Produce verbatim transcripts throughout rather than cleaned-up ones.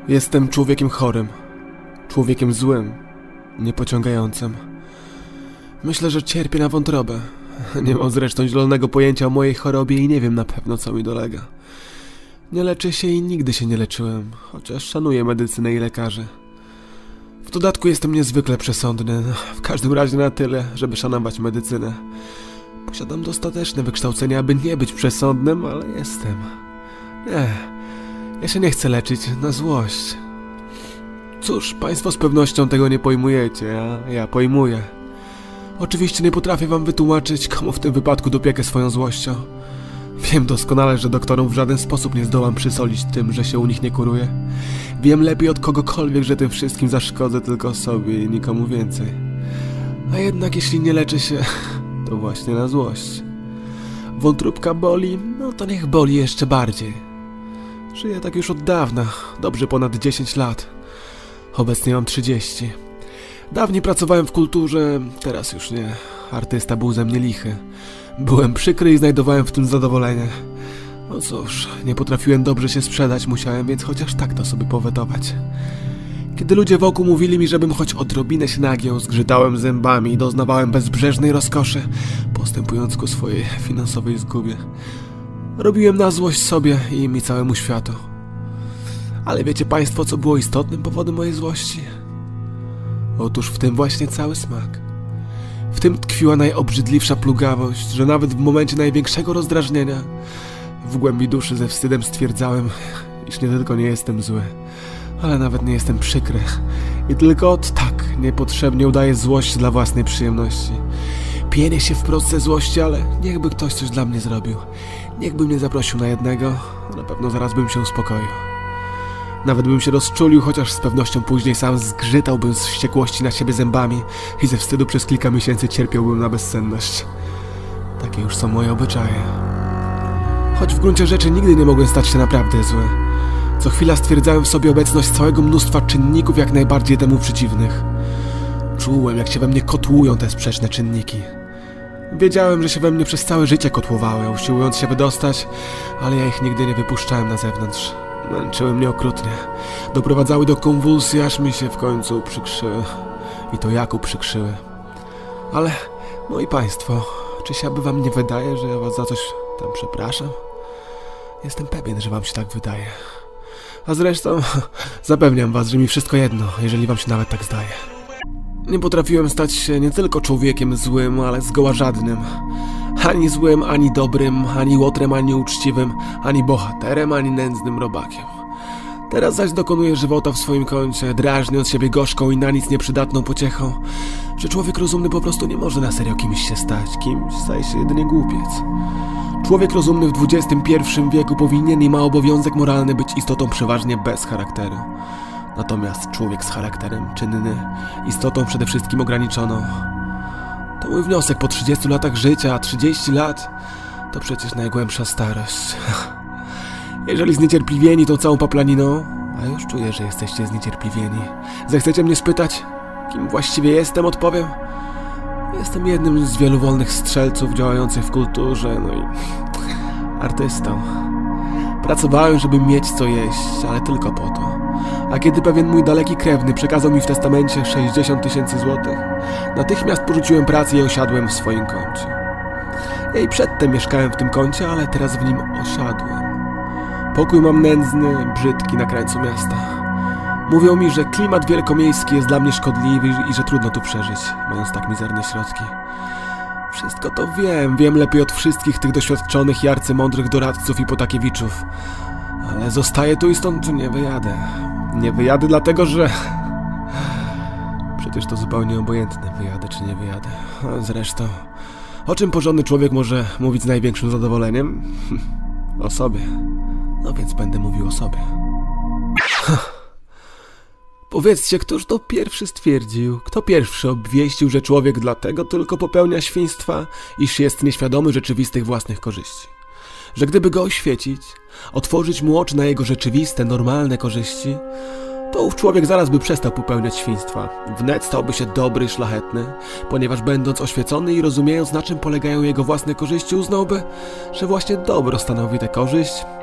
Jestem człowiekiem chorym, człowiekiem złym, niepociągającym. Myślę, że cierpię na wątrobę. Nie mam zresztą zielonego pojęcia o mojej chorobie i nie wiem na pewno, co mi dolega. Nie leczę się i nigdy się nie leczyłem, chociaż szanuję medycynę i lekarzy. W dodatku jestem niezwykle przesądny, w każdym razie na tyle, żeby szanować medycynę. Posiadam dostateczne wykształcenie, aby nie być przesądnym, ale jestem. Nie, ja się nie chcę leczyć na złość. Cóż, państwo z pewnością tego nie pojmujecie, a ja pojmuję. Oczywiście nie potrafię wam wytłumaczyć, komu w tym wypadku dopiekę swoją złością. Wiem doskonale, że doktorom w żaden sposób nie zdołam przysolić tym, że się u nich nie kuruję. Wiem lepiej od kogokolwiek, że tym wszystkim zaszkodzę tylko sobie i nikomu więcej. A jednak jeśli nie leczę się, to właśnie na złość. Wątróbka boli, no to niech boli jeszcze bardziej. Żyję tak już od dawna, dobrze ponad dziesięć lat. Obecnie mam trzydzieści. Dawniej pracowałem w kulturze, teraz już nie. Artysta był ze mnie lichy. Byłem przykry i znajdowałem w tym zadowolenie. No cóż, nie potrafiłem dobrze się sprzedać, musiałem więc chociaż tak to sobie powetować. Kiedy ludzie wokół mówili mi, żebym choć odrobinę się nagiął, zgrzytałem zębami i doznawałem bezbrzeżnej rozkoszy, postępując ku swojej finansowej zgubie. Robiłem na złość sobie i im i całemu światu. Ale wiecie państwo, co było istotnym powodem mojej złości? Otóż w tym właśnie cały smak. W tym tkwiła najobrzydliwsza plugawość, że nawet w momencie największego rozdrażnienia w głębi duszy ze wstydem stwierdzałem, iż nie tylko nie jestem zły, ale nawet nie jestem przykry i tylko od tak niepotrzebnie udaję złość dla własnej przyjemności. Pienię się wprost ze złości, ale niechby ktoś coś dla mnie zrobił. Niechby mnie zaprosił na jednego, na pewno zaraz bym się uspokoił. Nawet bym się rozczulił, chociaż z pewnością później sam zgrzytałbym z wściekłości na siebie zębami i ze wstydu przez kilka miesięcy cierpiałbym na bezsenność. Takie już są moje obyczaje. Choć w gruncie rzeczy nigdy nie mogłem stać się naprawdę zły. Co chwila stwierdzałem w sobie obecność całego mnóstwa czynników jak najbardziej temu przeciwnych. Czułem, jak się we mnie kotłują te sprzeczne czynniki. Wiedziałem, że się we mnie przez całe życie kotłowały, usiłując się wydostać, ale ja ich nigdy nie wypuszczałem na zewnątrz. Męczyły mnie okrutnie. Doprowadzały do konwulsji, aż mi się w końcu uprzykrzyły. I to jak uprzykrzyły. Ale, moi państwo, czy się aby wam nie wydaje, że ja was za coś tam przepraszam? Jestem pewien, że wam się tak wydaje. A zresztą zapewniam was, że mi wszystko jedno, jeżeli wam się nawet tak zdaje. Nie potrafiłem stać się nie tylko człowiekiem złym, ale zgoła żadnym. Ani złym, ani dobrym, ani łotrem, ani uczciwym, ani bohaterem, ani nędznym robakiem. Teraz zaś dokonuję żywota w swoim kącie, drażniąc siebie gorzką i na nic nieprzydatną pociechą, że człowiek rozumny po prostu nie może na serio kimś się stać, kimś staje się jedynie głupiec. Człowiek rozumny w dwudziestym pierwszym wieku powinien i ma obowiązek moralny być istotą przeważnie bez charakteru. Natomiast człowiek z charakterem czynny, istotą przede wszystkim ograniczoną. To mój wniosek po trzydziestu latach życia, a trzydzieści lat to przecież najgłębsza starość. Jeżeli zniecierpliwieni tą całą paplaniną, a już czuję, że jesteście zniecierpliwieni, zechcecie mnie spytać, kim właściwie jestem, odpowiem. Jestem jednym z wielu wolnych strzelców działających w kulturze, no i artystą. Pracowałem, żeby mieć co jeść, ale tylko po to. A kiedy pewien mój daleki krewny przekazał mi w testamencie sześćdziesiąt tysięcy złotych, natychmiast porzuciłem pracę i osiadłem w swoim kącie. Ja i przedtem mieszkałem w tym kącie, ale teraz w nim osiadłem. Pokój mam nędzny, brzydki na krańcu miasta. Mówią mi, że klimat wielkomiejski jest dla mnie szkodliwy i że trudno tu przeżyć, mając tak mizerne środki. Wszystko to wiem, wiem lepiej od wszystkich tych doświadczonych i arcymądrych doradców i potakiewiczów. Ale zostaję tu i stąd nie wyjadę. Nie wyjadę dlatego, że... Przecież to zupełnie obojętne, wyjadę czy nie wyjadę. A zresztą, o czym porządny człowiek może mówić z największym zadowoleniem? O sobie. No więc będę mówił o sobie. Powiedzcie, któż to pierwszy stwierdził, kto pierwszy obwieścił, że człowiek dlatego tylko popełnia świństwa, iż jest nieświadomy rzeczywistych własnych korzyści. Że gdyby go oświecić, otworzyć mu oczy na jego rzeczywiste, normalne korzyści, to ów człowiek zaraz by przestał popełniać świństwa. Wnet stałby się dobry, szlachetny, ponieważ będąc oświecony i rozumiejąc, na czym polegają jego własne korzyści, uznałby, że właśnie dobro stanowi tę korzyść,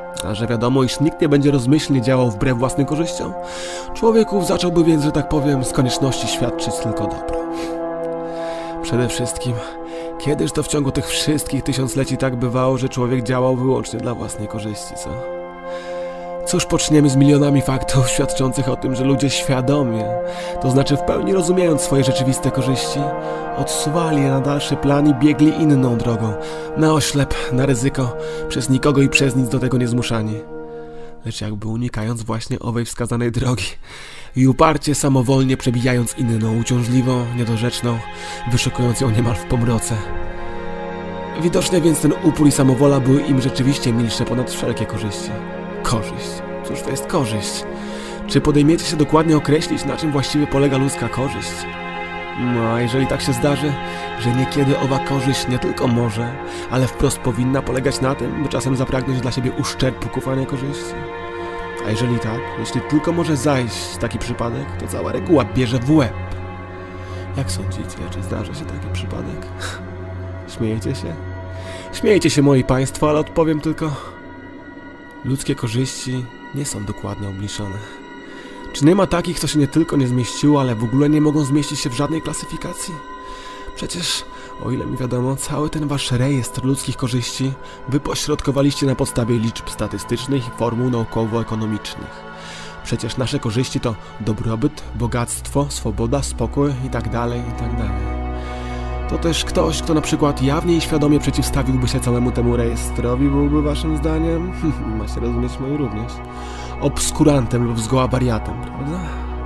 A że wiadomo, iż nikt nie będzie rozmyślnie działał wbrew własnym korzyściom, człowieków zacząłby więc, że tak powiem, z konieczności świadczyć tylko dobro. Przede wszystkim, kiedyż to w ciągu tych wszystkich tysiącleci tak bywało, że człowiek działał wyłącznie dla własnej korzyści, co? Cóż poczniemy z milionami faktów świadczących o tym, że ludzie świadomie, to znaczy w pełni rozumiejąc swoje rzeczywiste korzyści, odsuwali je na dalszy plan i biegli inną drogą, na oślep, na ryzyko, przez nikogo i przez nic do tego nie zmuszani. Lecz jakby unikając właśnie owej wskazanej drogi i uparcie, samowolnie przebijając inną, uciążliwą, niedorzeczną, wyszukując ją niemal w pomroce. Widocznie więc ten upór i samowola były im rzeczywiście milsze ponad wszelkie korzyści. Korzyść. Cóż to jest korzyść? Czy podejmiecie się dokładnie określić, na czym właściwie polega ludzka korzyść? No, a jeżeli tak się zdarzy, że niekiedy owa korzyść nie tylko może, ale wprost powinna polegać na tym, by czasem zapragnąć dla siebie uszczerbku kufania korzyści? A jeżeli tak, jeśli tylko może zajść taki przypadek, to cała reguła bierze w łeb. Jak sądzicie, czy zdarzy się taki przypadek? Śmiejecie się? Śmiejecie się, moi państwo, ale odpowiem tylko... Ludzkie korzyści nie są dokładnie obliczone. Czy nie ma takich, co się nie tylko nie zmieściło, ale w ogóle nie mogą zmieścić się w żadnej klasyfikacji? Przecież, o ile mi wiadomo, cały ten wasz rejestr ludzkich korzyści wypośrodkowaliście na podstawie liczb statystycznych i formuł naukowo-ekonomicznych. Przecież nasze korzyści to dobrobyt, bogactwo, swoboda, spokój itd., itd. To też ktoś, kto na przykład jawnie i świadomie przeciwstawiłby się całemu temu rejestrowi, byłby waszym zdaniem, ma się rozumieć moi również, obskurantem lub zgoła wariatem, prawda?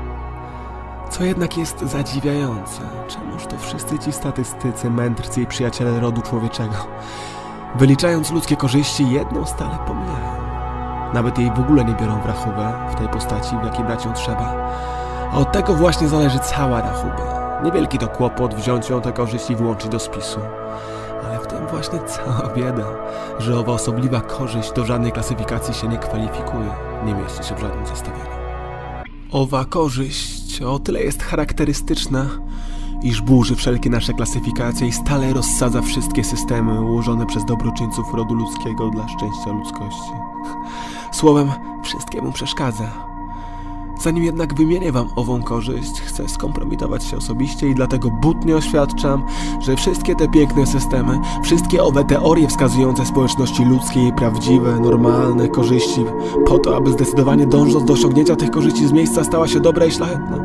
Co jednak jest zadziwiające, czemuż to wszyscy ci statystycy, mędrcy i przyjaciele rodu człowieczego, wyliczając ludzkie korzyści, jedną stale pomijają. Nawet jej w ogóle nie biorą w rachubę, w tej postaci, w jakiej brać ją trzeba. A od tego właśnie zależy cała rachuba. Niewielki to kłopot wziąć ją tę korzyść i włączyć do spisu. Ale w tym właśnie cała bieda, że owa osobliwa korzyść do żadnej klasyfikacji się nie kwalifikuje, nie mieści się w żadnym zestawieniu. Owa korzyść o tyle jest charakterystyczna, iż burzy wszelkie nasze klasyfikacje i stale rozsadza wszystkie systemy ułożone przez dobroczyńców rodu ludzkiego dla szczęścia ludzkości. Słowem, wszystkiemu przeszkadza. Zanim jednak wymienię wam ową korzyść, chcę skompromitować się osobiście i dlatego butnie oświadczam, że wszystkie te piękne systemy, wszystkie owe teorie wskazujące społeczności ludzkiej prawdziwe, normalne korzyści, po to, aby zdecydowanie dążąc do osiągnięcia tych korzyści z miejsca stała się dobra i szlachetna.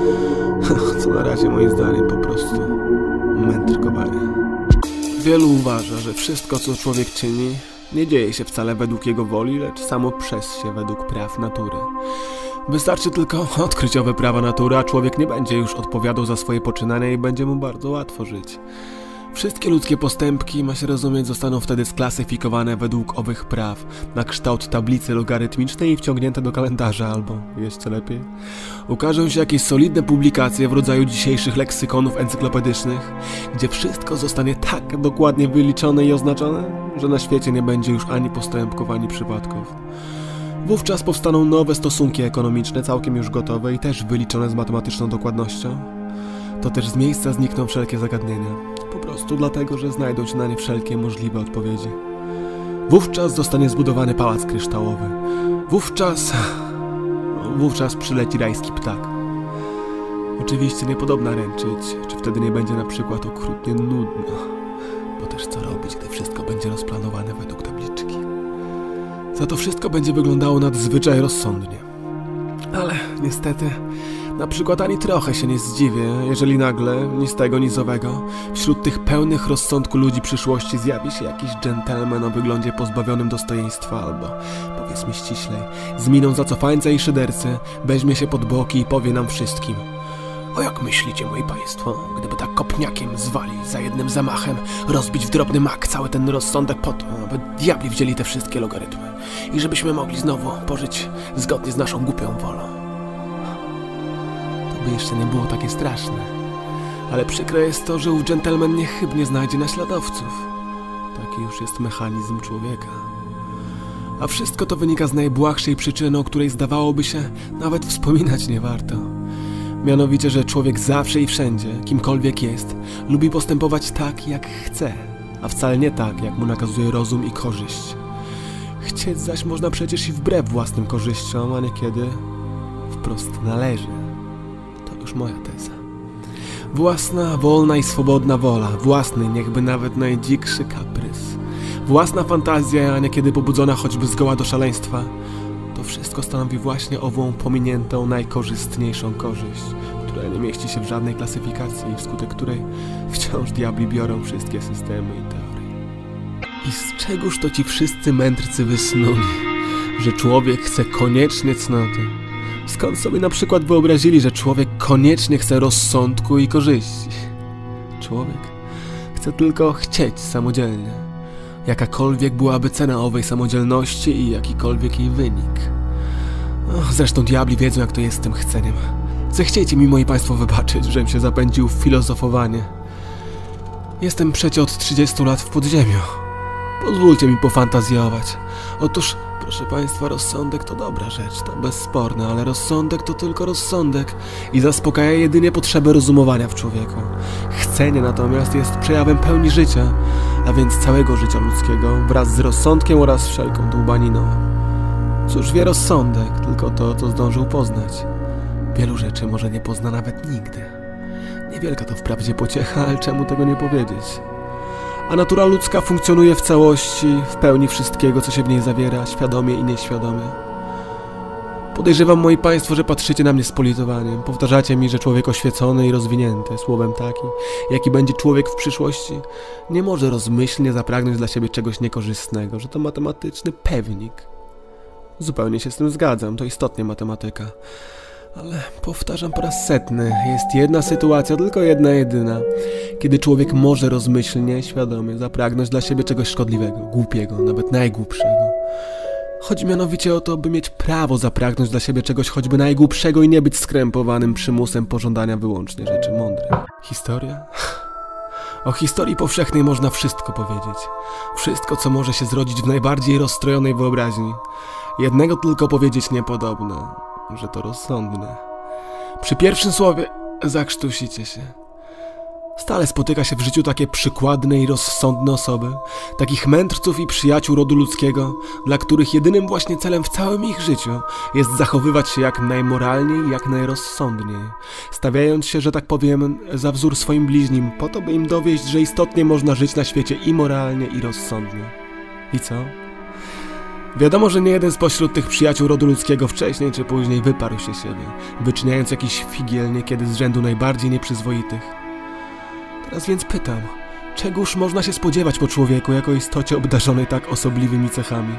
Co na razie moim zdaniem po prostu mędrkowanie. Wielu uważa, że wszystko, co człowiek czyni, nie dzieje się wcale według jego woli, lecz samo przez się według praw natury. Wystarczy tylko odkryć owe prawa natury, a człowiek nie będzie już odpowiadał za swoje poczynania i będzie mu bardzo łatwo żyć. Wszystkie ludzkie postępki, ma się rozumieć, zostaną wtedy sklasyfikowane według owych praw, na kształt tablicy logarytmicznej i wciągnięte do kalendarza, albo, jeszcze lepiej, ukażą się jakieś solidne publikacje w rodzaju dzisiejszych leksykonów encyklopedycznych, gdzie wszystko zostanie tak dokładnie wyliczone i oznaczone, że na świecie nie będzie już ani postępków, ani przypadków. Wówczas powstaną nowe stosunki ekonomiczne, całkiem już gotowe i też wyliczone z matematyczną dokładnością. To też z miejsca znikną wszelkie zagadnienia. Po prostu dlatego, że znajdą się na nie wszelkie możliwe odpowiedzi. Wówczas zostanie zbudowany pałac kryształowy. Wówczas... Wówczas przyleci rajski ptak. Oczywiście niepodobna ręczyć, czy wtedy nie będzie na przykład okrutnie nudno. Bo też co robić, gdy wszystko będzie rozplanowane według tabliczki. Za to wszystko będzie wyglądało nadzwyczaj rozsądnie. Ale niestety, na przykład ani trochę się nie zdziwię, jeżeli nagle, ni z tego, ni z owego, wśród tych pełnych rozsądku ludzi przyszłości zjawi się jakiś dżentelmen o wyglądzie pozbawionym dostojeństwa albo, powiedzmy ściślej, z miną zacofańca i szydercy, weźmie się pod boki i powie nam wszystkim: o jak myślicie, moi państwo, gdyby tak kopniakiem zwalić za jednym zamachem, rozbić w drobny mak cały ten rozsądek po to, aby diabli wzięli te wszystkie logarytmy i żebyśmy mogli znowu pożyć zgodnie z naszą głupią wolą. To by jeszcze nie było takie straszne, ale przykre jest to, że ów dżentelmen niechybnie znajdzie naśladowców. Taki już jest mechanizm człowieka. A wszystko to wynika z najbłahszej przyczyny, o której zdawałoby się nawet wspominać nie warto. Mianowicie, że człowiek zawsze i wszędzie, kimkolwiek jest, lubi postępować tak, jak chce, a wcale nie tak, jak mu nakazuje rozum i korzyść. Chcieć zaś można przecież i wbrew własnym korzyściom, a niekiedy wprost należy. To już moja teza. Własna, wolna i swobodna wola, własny, niechby nawet najdzikszy kaprys, własna fantazja, a niekiedy pobudzona choćby zgoła do szaleństwa, to wszystko stanowi właśnie ową pominiętą, najkorzystniejszą korzyść, która nie mieści się w żadnej klasyfikacji i wskutek której wciąż diabli biorą wszystkie systemy i teorie. I z czegóż to ci wszyscy mędrcy wysnuli, że człowiek chce koniecznie cnoty? Skąd sobie na przykład wyobrazili, że człowiek koniecznie chce rozsądku i korzyści? Człowiek chce tylko chcieć samodzielnie. Jakakolwiek byłaby cena owej samodzielności i jakikolwiek jej wynik. Och, zresztą diabli wiedzą, jak to jest z tym chceniem. Zechciejcie mi, moi państwo, wybaczyć, żem się zapędził w filozofowanie. Jestem przecie od trzydziestu lat w podziemiu. Pozwólcie mi pofantazjować. Otóż, proszę państwa, rozsądek to dobra rzecz, to bezsporne, ale rozsądek to tylko rozsądek i zaspokaja jedynie potrzebę rozumowania w człowieku. Chcenie natomiast jest przejawem pełni życia, a więc całego życia ludzkiego, wraz z rozsądkiem oraz wszelką dłubaniną. Cóż wie rozsądek? Tylko to, co zdążył poznać. Wielu rzeczy może nie pozna nawet nigdy. Niewielka to wprawdzie pociecha, ale czemu tego nie powiedzieć? A natura ludzka funkcjonuje w całości, w pełni wszystkiego, co się w niej zawiera, świadomie i nieświadomie. Podejrzewam, moi państwo, że patrzycie na mnie z politowaniem. Powtarzacie mi, że człowiek oświecony i rozwinięty, słowem taki, jaki będzie człowiek w przyszłości, nie może rozmyślnie zapragnąć dla siebie czegoś niekorzystnego, że to matematyczny pewnik. Zupełnie się z tym zgadzam, to istotnie matematyka. Ale powtarzam po raz setny, jest jedna sytuacja, tylko jedna jedyna, kiedy człowiek może rozmyślnie, świadomie zapragnąć dla siebie czegoś szkodliwego, głupiego, nawet najgłupszego. Chodzi mianowicie o to, by mieć prawo zapragnąć dla siebie czegoś choćby najgłupszego i nie być skrępowanym przymusem pożądania wyłącznie rzeczy mądrych. Historia? O historii powszechnej można wszystko powiedzieć. Wszystko, co może się zrodzić w najbardziej rozstrojonej wyobraźni. Jednego tylko powiedzieć niepodobne, że to rozsądne. Przy pierwszym słowie zakrztusicie się. Stale spotyka się w życiu takie przykładne i rozsądne osoby, takich mędrców i przyjaciół rodu ludzkiego, dla których jedynym właśnie celem w całym ich życiu jest zachowywać się jak najmoralniej i jak najrozsądniej, stawiając się, że tak powiem, za wzór swoim bliźnim, po to, by im dowieść, że istotnie można żyć na świecie i moralnie, i rozsądnie. I co? Wiadomo, że nie jeden spośród tych przyjaciół rodu ludzkiego wcześniej czy później wyparł się siebie, wyczyniając jakiś figiel niekiedy z rzędu najbardziej nieprzyzwoitych. Teraz więc pytam, czegóż można się spodziewać po człowieku jako istocie obdarzonej tak osobliwymi cechami?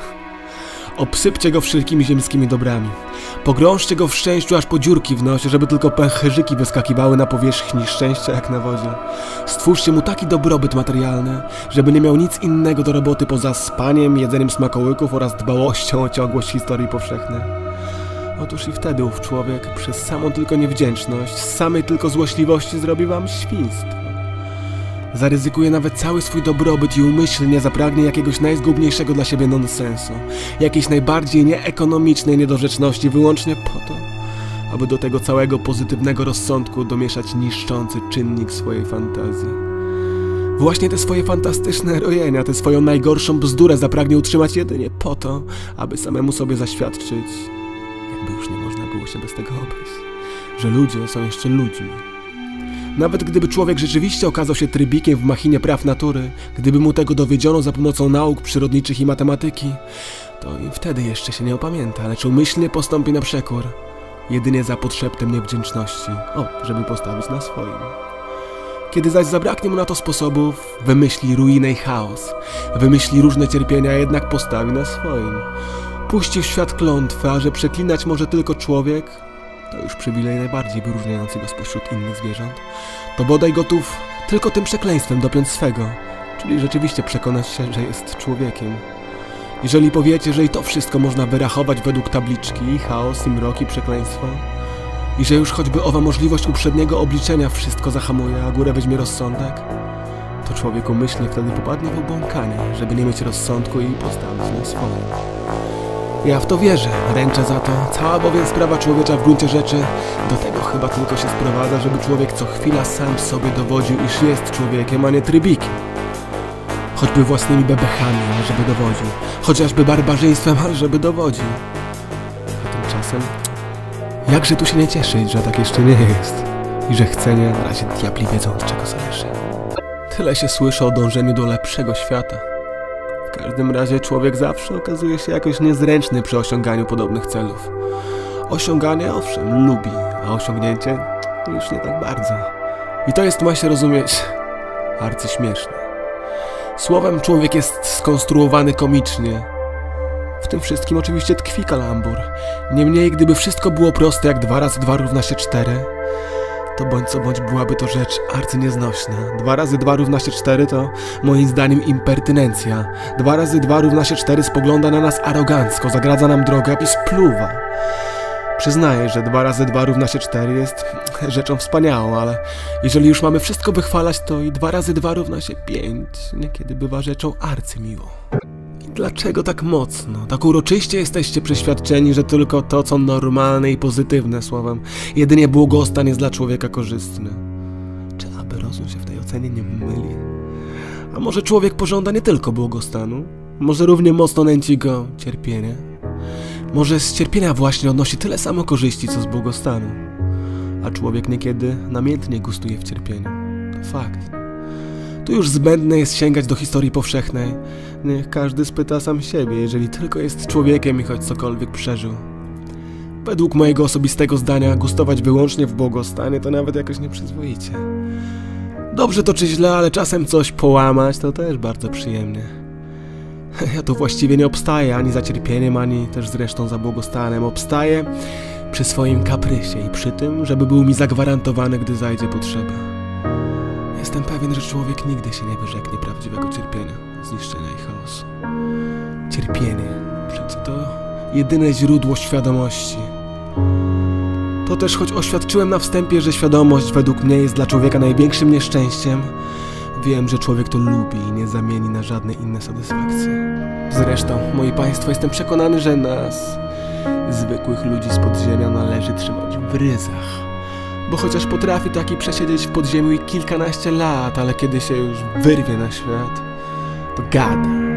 Obsypcie go wszelkimi ziemskimi dobrami. Pogrążcie go w szczęściu aż po dziurki w nosie, żeby tylko pęcherzyki wyskakiwały na powierzchni szczęścia jak na wodzie. Stwórzcie mu taki dobrobyt materialny, żeby nie miał nic innego do roboty poza spaniem, jedzeniem smakołyków oraz dbałością o ciągłość historii powszechnej. Otóż i wtedy ów człowiek przez samą tylko niewdzięczność, z samej tylko złośliwości zrobi wam świństwo. Zaryzykuje nawet cały swój dobrobyt i umyślnie zapragnie jakiegoś najzgubniejszego dla siebie nonsensu, jakiejś najbardziej nieekonomicznej niedorzeczności wyłącznie po to, aby do tego całego pozytywnego rozsądku domieszać niszczący czynnik swojej fantazji. Właśnie te swoje fantastyczne rojenia, tę swoją najgorszą bzdurę zapragnie utrzymać jedynie po to, aby samemu sobie zaświadczyć, jakby już nie można było się bez tego obejść, że ludzie są jeszcze ludźmi. Nawet gdyby człowiek rzeczywiście okazał się trybikiem w machinie praw natury, gdyby mu tego dowiedziono za pomocą nauk przyrodniczych i matematyki, to i wtedy jeszcze się nie opamięta, lecz umyślnie postąpi na przekór, jedynie za podszeptem niewdzięczności, o, żeby postawić na swoim. Kiedy zaś zabraknie mu na to sposobów, wymyśli ruinę i chaos, wymyśli różne cierpienia, a jednak postawi na swoim. Puści w świat klątwę, a że przeklinać może tylko człowiek, to już przywilej najbardziej wyróżniający go spośród innych zwierząt, to bodaj gotów tylko tym przekleństwem dopiąć swego, czyli rzeczywiście przekonać się, że jest człowiekiem. Jeżeli powiecie, że i to wszystko można wyrachować według tabliczki, i chaos, i mrok, i przekleństwo, i że już choćby owa możliwość uprzedniego obliczenia wszystko zahamuje, a górę weźmie rozsądek, to człowiek umyślnie wtedy popadnie w obłąkanie, żeby nie mieć rozsądku i postawić na swoje. Ja w to wierzę, ręczę za to. Cała bowiem sprawa człowiecza w gruncie rzeczy do tego chyba tylko się sprowadza, żeby człowiek co chwila sam sobie dowodził, iż jest człowiekiem, a nie trybikiem. choćby własnymi bebechami, ale żeby dowodził, chociażby barbarzyństwem, ale żeby dowodził. A tymczasem, jakże tu się nie cieszyć, że tak jeszcze nie jest i że chcenie na razie diabli wiedzą, od czego zależy. Tyle się słyszy o dążeniu do lepszego świata. W każdym razie człowiek zawsze okazuje się jakoś niezręczny przy osiąganiu podobnych celów. Osiąganie owszem lubi, a osiągnięcie już nie tak bardzo. I to jest, ma się rozumieć, arcyśmieszne. Słowem, człowiek jest skonstruowany komicznie. W tym wszystkim oczywiście tkwi kalambur. Niemniej, gdyby wszystko było proste jak dwa razy dwa równa się cztery, to bądź co bądź byłaby to rzecz arcynieznośna. dwa razy dwa równa się cztery to moim zdaniem impertynencja. dwa razy dwa równa się cztery spogląda na nas arogancko, zagradza nam drogę i spluwa. Przyznaję, że dwa razy dwa równa się cztery jest rzeczą wspaniałą, ale jeżeli już mamy wszystko wychwalać, to i dwa razy dwa równa się pięć niekiedy bywa rzeczą arcymiłą. I dlaczego tak mocno, tak uroczyście jesteście przeświadczeni, że tylko to, co normalne i pozytywne, słowem, jedynie błogostan jest dla człowieka korzystny? Czy aby rozum się w tej ocenie nie myli? A może człowiek pożąda nie tylko błogostanu? Może równie mocno nęci go cierpienie? Może z cierpienia właśnie odnosi tyle samo korzyści, co z błogostanu. A człowiek niekiedy namiętnie gustuje w cierpieniu. To fakt. Tu już zbędne jest sięgać do historii powszechnej. Niech każdy spyta sam siebie, jeżeli tylko jest człowiekiem i choć cokolwiek przeżył. Według mojego osobistego zdania gustować wyłącznie w błogostanie to nawet jakoś nieprzyzwoicie. Dobrze to czy źle, ale czasem coś połamać to też bardzo przyjemnie. Ja tu właściwie nie obstaję ani za cierpieniem, ani też zresztą za błogostanem. Obstaję przy swoim kaprysie i przy tym, żeby był mi zagwarantowany, gdy zajdzie potrzeba. Jestem pewien, że człowiek nigdy się nie wyrzeknie prawdziwego cierpienia, zniszczenia i chaosu. Cierpienie, przecież to jedyne źródło świadomości. To też, choć oświadczyłem na wstępie, że świadomość według mnie jest dla człowieka największym nieszczęściem, wiem, że człowiek to lubi i nie zamieni na żadne inne satysfakcje. Zresztą, moi państwo, jestem przekonany, że nas, zwykłych ludzi z podziemia, należy trzymać w ryzach. Bo chociaż potrafi taki przesiedzieć w podziemiu i kilkanaście lat, ale kiedy się już wyrwie na świat, to gada.